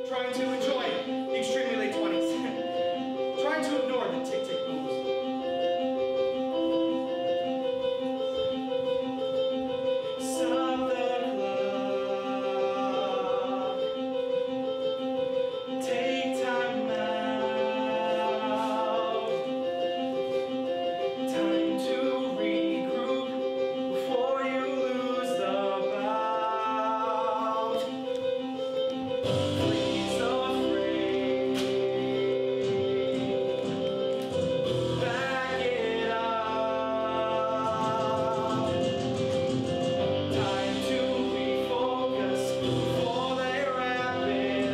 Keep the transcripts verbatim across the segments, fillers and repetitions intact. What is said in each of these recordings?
trying to enjoy the extremely late twenties, trying to ignore the tick-tick booms. Stop the clock. Take time out. Time to regroup before you lose the bout. Please afraid. Back it up. Time to refocus before they wrap it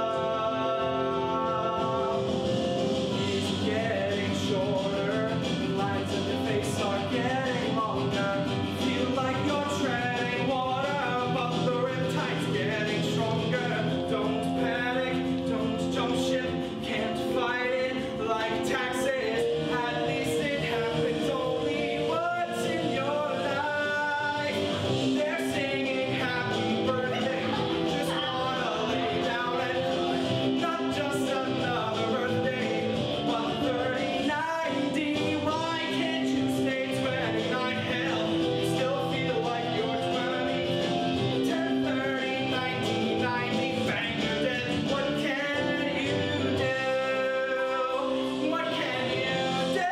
up. It's getting shorter. The lines in your face are getting longer. Feel like you're treading water, but the riptide's getting stronger. Don't panic, don't jump ship, can't fight it like taxes. At least it happens only once in your life. They're singing happy birthday, just wanna lay down and cry. Not just another birthday, but thirty ninety. Why can't you stay twenty-nine? Hell, you still feel like you're twenty. ten, thirty, ninety, ninety, bang, you're dead. What can you do? What can you do?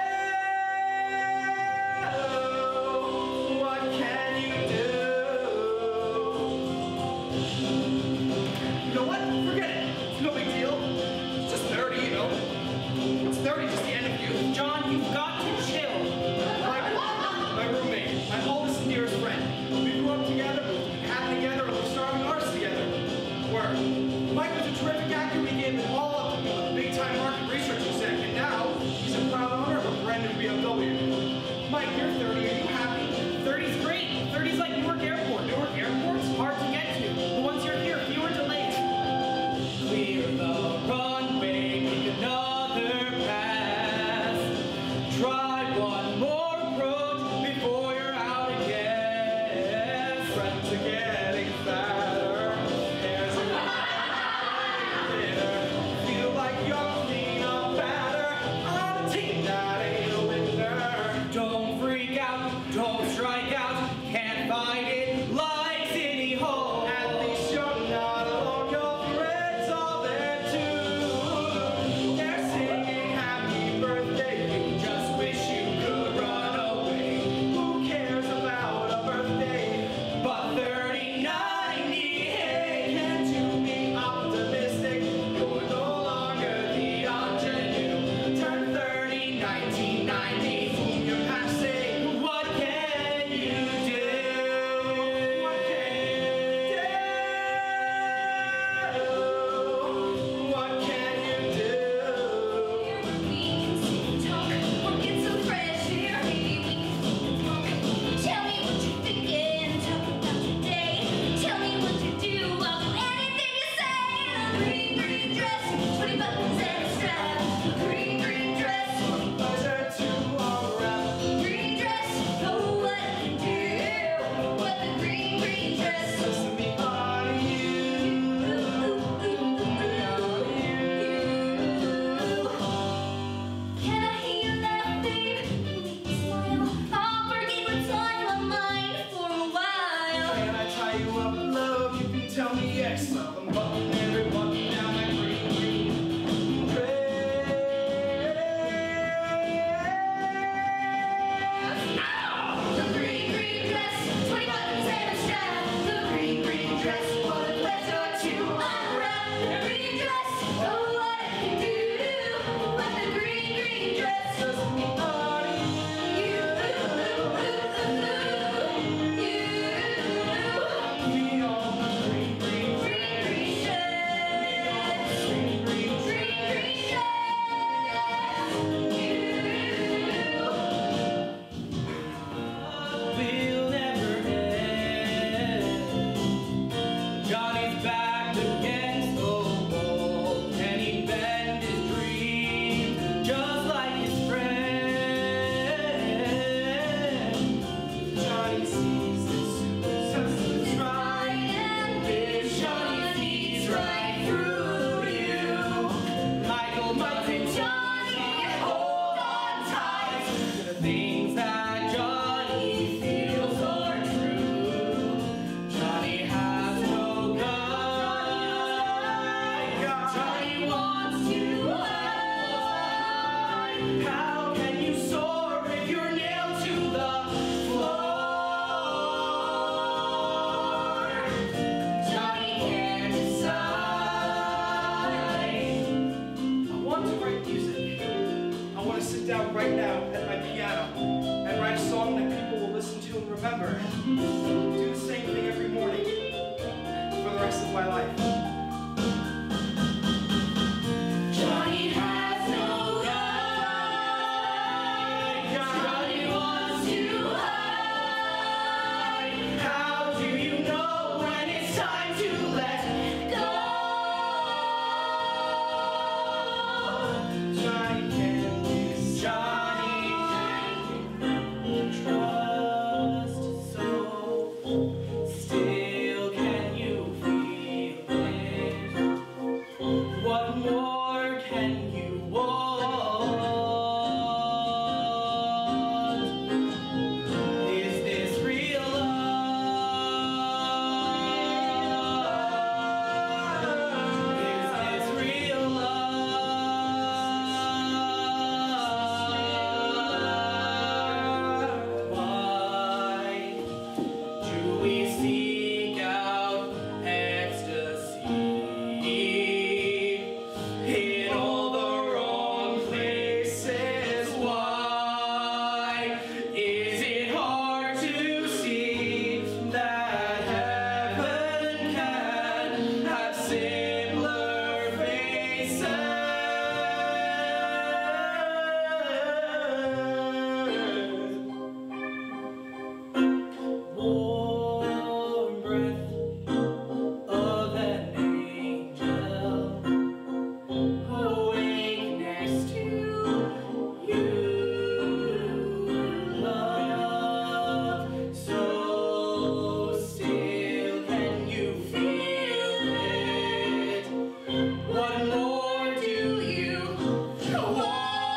What can you do? You know what? Forget it. It's no big deal. It's just thirty, you know. It's thirty, just the end of youth. John, you've got to chill. My, my roommate, my oldest and dearest friend. We grew up together, we had together, and we started artists together. Word. Mike was a terrific actor. We gave it all up to a big-time market research exec, and now he's a proud owner of a brand new B M W. Mike, you're thirty. Are you happy? thirty's great. thirty's like Newark Airport. Newark Airport's Hard to get to. But once you're here, fewer delays. Clear the runway, take another pass. Try one more approach before you're out again. friends are getting fatter. Hair's a thinner. Feel like you're clean up batter on a team that ain't a winner. Don't freak out, do the same thing every morning for the rest of my life. Johnny has no guide. Johnny wants to hide. How do you know when it's time to let go? Johnny can use Johnny can trust, so still can you feel it? What more can you want? Is this real love? Is this real love? Why do we seek out ecstasy in all the wrong places? Why is it hard to see that heaven can have simpler faces? Warm breath of an angel awake next to you, love. So still can you feel it? What more do you want?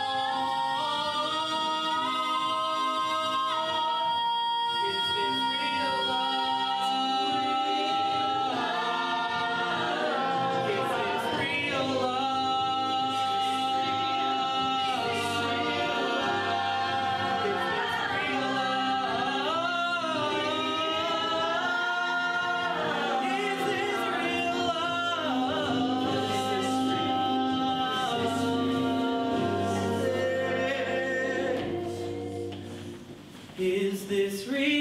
Is this real love? Is this real love? Is this real?